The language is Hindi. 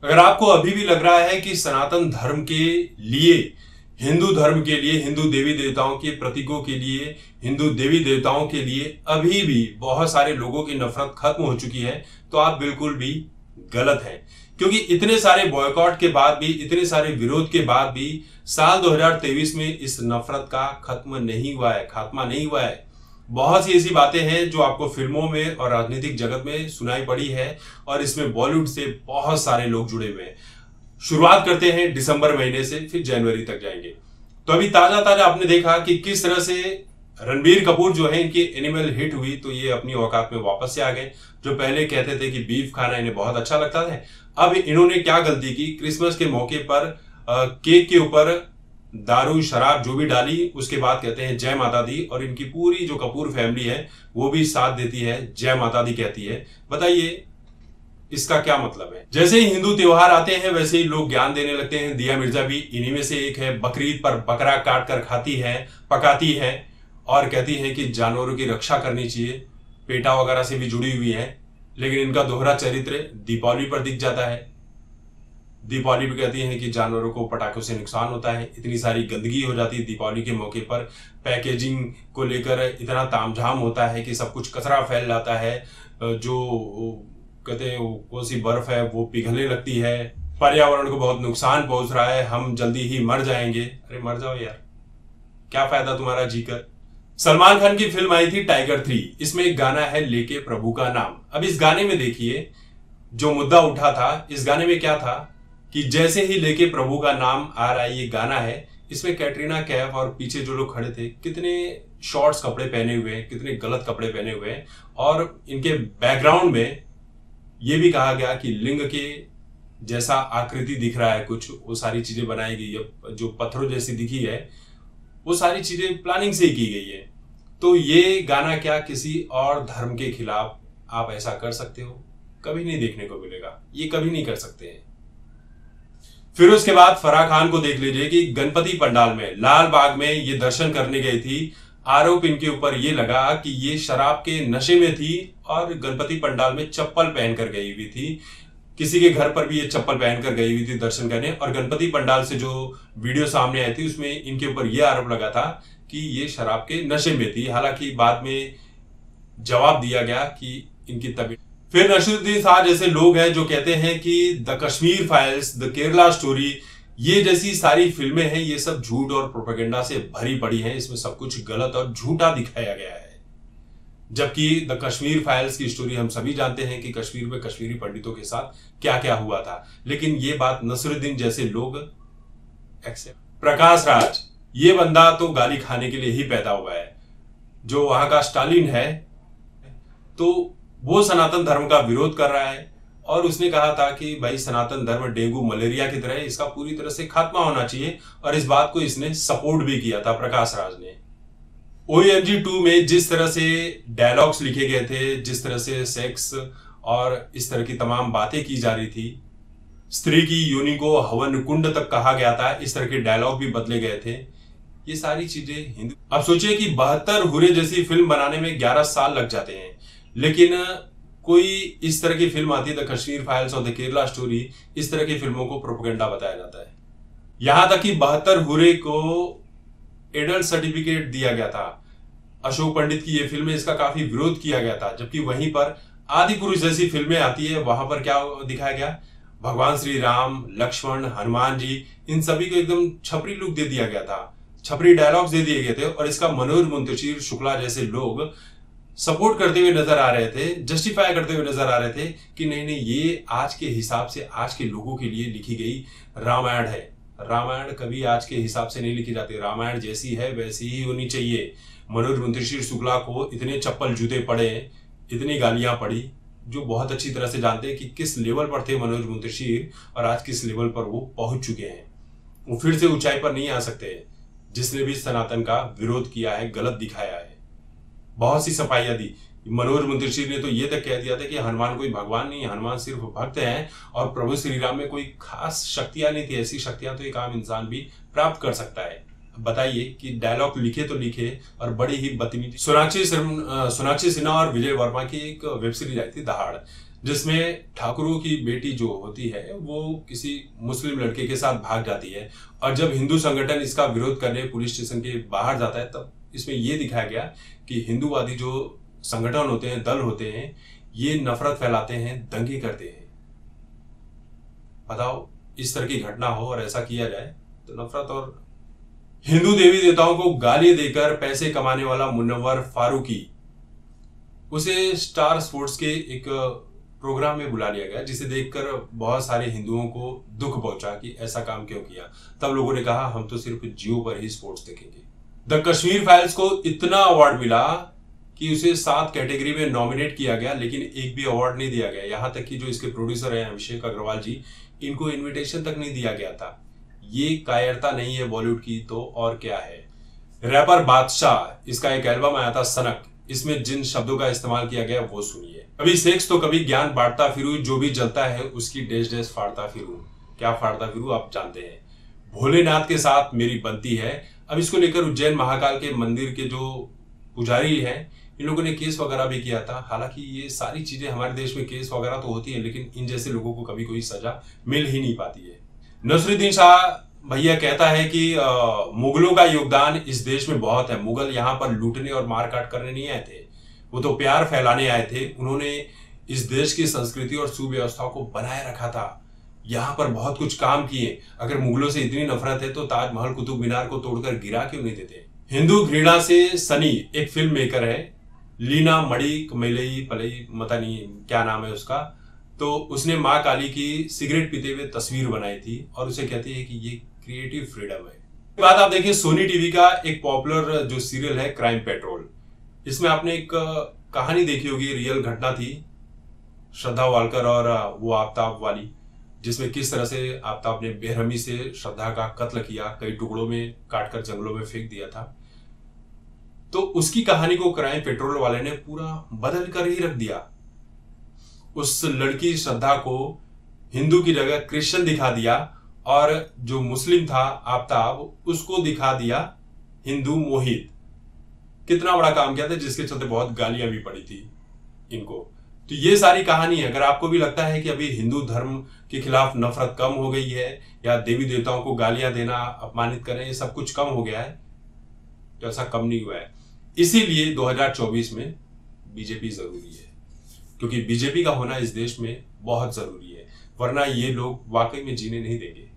अगर आपको अभी भी लग रहा है कि सनातन धर्म के लिए, हिंदू धर्म के लिए, हिंदू देवी देवताओं के प्रतीकों के लिए, हिंदू देवी देवताओं के लिए अभी भी बहुत सारे लोगों की नफरत खत्म हो चुकी है, तो आप बिल्कुल भी गलत हैं। क्योंकि इतने सारे बॉयकॉट के बाद भी, इतने सारे विरोध के बाद भी साल 2023 में इस नफरत का खात्मा नहीं हुआ है। बहुत सी ऐसी बातें हैं जो आपको फिल्मों में और राजनीतिक जगत में सुनाई पड़ी है, और इसमें बॉलीवुड से बहुत सारे लोग जुड़े हुए हैं। शुरुआत करते हैं दिसंबर महीने से, फिर जनवरी तक जाएंगे। तो अभी ताजा आपने देखा कि किस तरह से रणबीर कपूर जो है, इनकी एनिमल हिट हुई तो ये अपनी औकात में वापस से आ गए। जो पहले कहते थे कि बीफ खाना इन्हें बहुत अच्छा लगता है, अब इन्होंने क्या गलती की, क्रिसमस के मौके पर केक के ऊपर दारू शराब जो भी डाली, उसके बाद कहते हैं जय माता दी, और इनकी पूरी जो कपूर फैमिली है वो भी साथ देती है, जय माता दी कहती है। बताइए इसका क्या मतलब है। जैसे ही हिंदू त्योहार आते हैं वैसे ही लोग ज्ञान देने लगते हैं। दिया मिर्जा भी इन्हीं में से एक है। बकरीद पर बकरा काट कर खाती है, पकाती है और कहती है कि जानवरों की रक्षा करनी चाहिए, पेटा वगैरह से भी जुड़ी हुई है। लेकिन इनका दोहरा चरित्र दीपावली पर दिख जाता है। दीपावली पर कहती है कि जानवरों को पटाखों से नुकसान होता है, इतनी सारी गंदगी हो जाती है दीपावली के मौके पर, पैकेजिंग को लेकर इतना तामझाम होता है कि सब कुछ कचरा फैल जाता है, जो कहते हैं कौन सी बर्फ है वो पिघलने लगती है, पर्यावरण को बहुत नुकसान पहुंच रहा है, हम जल्दी ही मर जाएंगे। अरे मर जाओ यार, क्या फायदा तुम्हारा जीकर। सलमान खान की फिल्म आई थी टाइगर 3, इसमें एक गाना है लेके प्रभु का नाम। अब इस गाने में देखिए जो मुद्दा उठा था, इस गाने में क्या था कि जैसे ही लेके प्रभु का नाम आ रहा है ये गाना है, इसमें कैटरीना कैफ और पीछे जो लोग खड़े थे कितने शॉर्ट्स कपड़े पहने हुए हैं, कितने गलत कपड़े पहने हुए हैं, और इनके बैकग्राउंड में ये भी कहा गया कि लिंग के जैसा आकृति दिख रहा है कुछ, वो सारी चीजें बनाई गई है, जो पत्थरों जैसी दिखी है वो सारी चीजें प्लानिंग से ही की गई है। तो ये गाना क्या किसी और धर्म के खिलाफ आप ऐसा कर सकते हो? कभी नहीं देखने को मिलेगा, ये कभी नहीं कर सकते हैं। फिर उसके बाद फराह खान को देख लीजिए कि गणपति पंडाल में लाल बाग में ये दर्शन करने गई थी। आरोप इनके ऊपर ये लगा कि ये शराब के नशे में थी और गणपति पंडाल में चप्पल पहनकर गई हुई थी। किसी के घर पर भी ये चप्पल पहनकर गई हुई थी दर्शन करने, और गणपति पंडाल से जो वीडियो सामने आई थी उसमें इनके ऊपर यह आरोप लगा था कि ये शराब के नशे में थी। हालांकि बाद में जवाब दिया गया कि इनकी तबीयत। फिर नसीरुद्दीन शाह जैसे लोग हैं जो कहते हैं कि the Kashmir files, the Kerala story, ये जैसी सारी फिल्में हैं ये सब झूठ और प्रोपेगेंडा से भरी पड़ी हैं, इसमें सब कुछ गलत और झूठा दिखाया गया है। जबकि द कश्मीर फाइल्स की स्टोरी हम सभी जानते हैं कि कश्मीर में कश्मीरी पंडितों के साथ क्या क्या हुआ था, लेकिन ये बात नसीरुद्दीन जैसे लोग एक्सेप्ट। प्रकाश राज, ये बंदा तो गाली खाने के लिए ही पैदा हुआ है, जो वहां का स्टालिन है, तो वो सनातन धर्म का विरोध कर रहा है। और उसने कहा था कि भाई सनातन धर्म डेंगू मलेरिया की तरह, इसका पूरी तरह से खात्मा होना चाहिए, और इस बात को इसने सपोर्ट भी किया था प्रकाश राज ने। OMG 2 में जिस तरह से डायलॉग्स लिखे गए थे, जिस तरह से सेक्स और इस तरह की तमाम बातें की जा रही थी, स्त्री की योनि को हवन कुंड तक कहा गया था, इस तरह के डायलॉग भी बदले गए थे। ये सारी चीजें हिंदू। अब सोचिए कि 72 हुरे जैसी फिल्म बनाने में 11 साल लग जाते हैं, लेकिन कोई इस तरह की फिल्म आती है द कश्मीर फाइल्स और द केरला स्टोरी, इस तरह की फिल्मों को प्रोपेगेंडा बताया जाता है। यहां तक कि 72 हुरे को एडल्ट सर्टिफिकेट दिया गया था। अशोक पंडित की ये फिल्में, इसका काफी विरोध किया गया था। जबकि वहीं पर आदि पुरुष जैसी फिल्में आती है, वहां पर क्या दिखाया गया, भगवान श्री राम, लक्ष्मण, हनुमान जी, इन सभी को एकदम छपरी लुक दे दिया गया था, छपरी डायलॉग्स दे दिए गए थे, और इसका मनोज मुंतशिर शुक्ला जैसे लोग सपोर्ट करते हुए नजर आ रहे थे, जस्टिफाई करते हुए नजर आ रहे थे कि नहीं नहीं ये आज के हिसाब से, आज के लोगों के लिए लिखी गई रामायण है। रामायण कभी आज के हिसाब से नहीं लिखी जाती, रामायण जैसी है वैसी ही होनी चाहिए। मनोज मुंतशिर शुक्ला को इतने चप्पल जूते पड़े, इतनी गालियां पड़ी, जो बहुत अच्छी तरह से जानते हैं कि किस लेवल पर थे मनोज मुंतशिर और आज किस लेवल पर वो पहुंच चुके हैं। वो फिर से ऊंचाई पर नहीं आ सकते। जिसने भी सनातन का विरोध किया है, गलत दिखाया है, बहुत सी सफाइयां दी। मनोज मुंतशिर ने तो ये तक कह दिया था कि हनुमान कोई भगवान नहीं, हनुमान सिर्फ भक्त हैं, और प्रभु श्री राम में कोई खास शक्तियां नहीं थी। ऐसी शक्तियां तो एक आम इंसान भी प्राप्त कर सकता है। बताइए कि डायलॉग लिखे तो लिखे और बड़ी ही बदतमीजी। सोनाक्षी सिन्हा और विजय वर्मा की एक वेब सीरीज आई थी दहाड़, जिसमें ठाकुरों की बेटी जो होती है वो किसी मुस्लिम लड़के के साथ भाग जाती है, और जब हिंदू संगठन इसका विरोध करने पुलिस स्टेशन के बाहर जाता है तब इसमें यह दिखाया गया कि हिंदूवादी जो संगठन होते हैं, दल होते हैं, ये नफरत फैलाते हैं, दंगे करते हैं। बताओ, इस तरह की घटना हो और ऐसा किया जाए तो नफरत। और हिंदू देवी देवताओं को गाली देकर पैसे कमाने वाला मुनव्वर फारूकी, उसे स्टार स्पोर्ट्स के एक प्रोग्राम में बुला लिया गया, जिसे देखकर बहुत सारे हिंदुओं को दुख पहुंचा कि ऐसा काम क्यों किया। तब लोगों ने कहा हम तो सिर्फ जियो पर ही स्पोर्ट्स देखेंगे। द कश्मीर फाइल्स को इतना अवार्ड मिला कि उसे 7 कैटेगरी में नॉमिनेट किया गया, लेकिन एक भी अवार्ड नहीं दिया गया। यहां तक कि जो इसके प्रोड्यूसर हैं अभिषेक अग्रवाल जी, इनको इन्विटेशन तक नहीं दिया गया था। ये कायरता नहीं है बॉलीवुड की तो और क्या है। रैपर बादशाह, इसका एक एल्बम आया था सनक, इसमें जिन शब्दों का इस्तेमाल किया गया वो सुनिए। कभी सेक्स तो कभी ज्ञान बांटता फिरू, जो भी जलता है उसकी डैश डैश फाड़ता फिरू। क्या फाड़ता फिरू आप जानते हैं। भोलेनाथ के साथ मेरी बनती है। अब इसको लेकर उज्जैन महाकाल के मंदिर के जो पुजारी हैं, इन लोगों ने केस वगैरह भी किया था। हालांकि ये सारी चीजें हमारे देश में केस वगैरह तो होती है, लेकिन इन जैसे लोगों को कभी कोई सजा मिल ही नहीं पाती है। नसरुद्दीन शाह भैया कहता है कि मुगलों का योगदान इस देश में बहुत है। मुगल यहाँ पर लूटने और मारकाट करने नहीं आए थे, वो तो प्यार फैलाने आए थे। उन्होंने इस देश की संस्कृति और सुव्यवस्था को बनाए रखा था। यहाँ पर बहुत कुछ काम किए। अगर मुगलों से इतनी नफरत है तो ताजमहल, कुतुब मीनार को तोड़कर गिरा क्यों नहीं देते। हिंदू घृणा से सनी एक फिल्म मेकर है, लीना मड़ी कमेलई पलई, पता नहीं क्या नाम है उसका। तो उसने माँ काली की सिगरेट पीते हुए तस्वीर बनाई थी और उसे कहती है कि ये क्रिएटिव फ्रीडम है। बात आप देखिए सोनी टीवी का एक पॉपुलर जो सीरियल है क्राइम पेट्रोल, इसमें आपने एक कहानी देखी होगी, रियल घटना थी श्रद्धा वालकर और वो आफ्ताब वाली, जिसमें किस तरह से आफ्ताब ने बेरहमी से श्रद्धा का कत्ल किया, कई टुकड़ों में काटकर जंगलों में फेंक दिया था। तो उसकी कहानी को क्राइम पेट्रोल वाले ने पूरा बदल कर ही रख दिया। उस लड़की श्रद्धा को हिंदू की जगह क्रिश्चियन दिखा दिया और जो मुस्लिम था आफ्ताब उसको दिखा दिया हिंदू मोहित। कितना बड़ा काम किया था, जिसके चलते बहुत गालियां भी पड़ी थी इनको। तो ये सारी कहानी है। अगर आपको भी लगता है कि अभी हिंदू धर्म के खिलाफ नफरत कम हो गई है या देवी देवताओं को गालियां देना, अपमानित करना, ये सब कुछ कम हो गया है, तो ऐसा कम नहीं हुआ है। इसीलिए 2024 में बीजेपी जरूरी है, क्योंकि बीजेपी का होना इस देश में बहुत जरूरी है, वरना ये लोग वाकई में जीने नहीं देंगे।